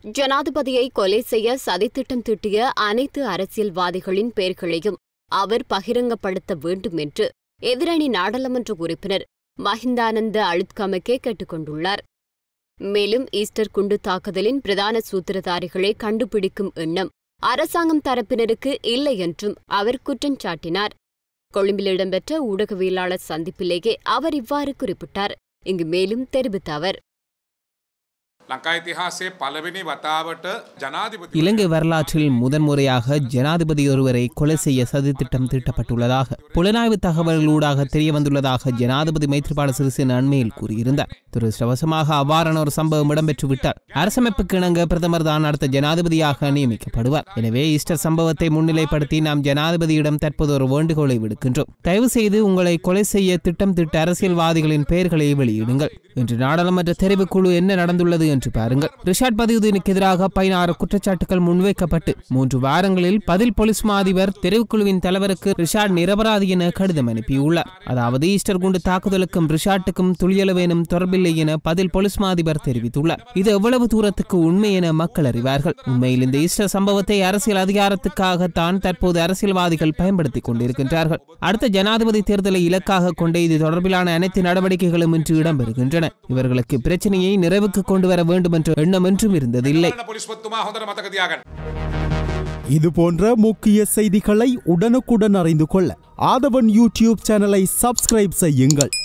ஜனாதிபதியை கொலை செய்ய சதித்திட்டம் தீட்டிய அனைத்து அரசியல்வாதிகளின் பெயர்களையும் அவர் பகிரங்கப்படுத்த வேண்டும் என்று எதிரணி நாடாளுமன்ற உறுப்பினர் மஹிந்தானந்த அழுத்கமகே கேட்டுக் கொண்டுள்ளார். மேலும் ஈஸ்டர் குண்டு தாக்குதலின் பிரதான சூத்திரதாரிகளை கண்டுபிடிக்கும் எண்ணம் அரசாங்கம் தரப்பினருக்கு இல்லை என்றும் அவர் குற்றம் சாட்டினார். கொழும்பில் இடம்பெற்ற ஊடகவியலாளர் சந்திப்பிலேயே அவர் இவ்வாறு குறிப்பிட்டார். இங்கு மேலும் தெரிவித்த அவர், இலங்கை வரலாற்றில் முதன்முறையாக ஜனாதிபதி ஒருவரை கொலை செய்ய சதித்திட்டம் தீட்டப்பட்டுள்ளதாக புலனாய்வு தகவல்களூடாக தெரியவந்துள்ளதாக ஜனாதிபதி மைத்ரிபால சிறிசேன அண்மையில் கூறியிருந்தார். துரதிருஷ்டவசமாக அவ்வாறான ஒரு சம்பவம் இடம்பெற்றுவிட்டார். அரசமைப்புக்கு இணங்க பிரதமர் தான் அடுத்த ஜனாதிபதியாக நியமிக்கப்படுவார். எனவே ஈஸ்டர் சம்பவத்தை முன்னிலைப்படுத்தி நாம் ஜனாதிபதியிடம் தற்போது ஒரு வேண்டுகோளை விடுக்கின்றோம். தயவு செய்து உங்களை கொலை செய்ய திட்டம் திட்ட அரசியல்வாதிகளின் பெயர்களை வெளியிடுங்கள். இன்று நாடாளுமன்ற தெரிவுக்குழு என்ன நடந்துள்ளது என்று பாருங்கள். ரிஷாட் பதியுதீனுக்கு எதிராக 16 குற்றச்சாட்டுகள் முன்வைக்கப்பட்டு 3 வாரங்களில் பதில் போலீஸ் மா அதிபர் தெரிவுக்குழுவின் தலைவருக்கு ரிஷாட் நிரபராதி என கடிதம் அனுப்பியுள்ளார். அதாவது ஈஸ்டர் குண்டு தாக்குதலுக்கும் ரிஷாட்டுக்கும் துளியளவேனும் தொடர்பில்லை என பதில் போலீஸ் மா அதிபர் தெரிவித்துள்ளார். இது எவ்வளவு தூரத்துக்கு உண்மை என மக்கள் அறிவார்கள். உண்மையில் இந்த ஈஸ்டர் சம்பவத்தை அரசியல் அதிகாரத்துக்காகத்தான் தற்போது அரசியல்வாதிகள் பயன்படுத்திக் கொண்டிருக்கின்றார்கள். அடுத்த ஜனாதிபதி தேர்தலை இலக்காக கொண்ட இது தொடர்பிலான அனைத்து நடவடிக்கைகளும் இன்று இடம்பெறுகின்றன. இவர்களுக்கு பிரச்சனையை நிறைவுக்கு கொண்டு வர வேண்டும் என்ற எண்ணம் என்றும் இருந்ததில்லை. இது போன்ற முக்கிய செய்திகளை உடனுக்குடன் அறிந்து கொள்ள ஆதவன் யூடியூப் சேனலை சப்ஸ்கிரைப் செய்யுங்கள்.